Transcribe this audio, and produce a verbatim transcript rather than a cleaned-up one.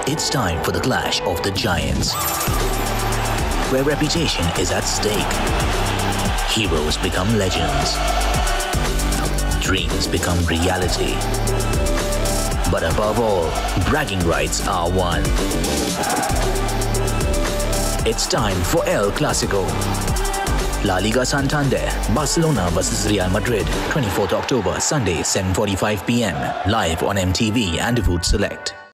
It's time for the clash of the giants, where reputation is at stake. Heroes become legends. Dreams become reality. But above all, bragging rights are won. It's time for El Clasico. LaLiga Santander, Barcelona versus Real Madrid, twenty-fourth October, Sunday, seven forty-five p m Live on M T V and Voot Select.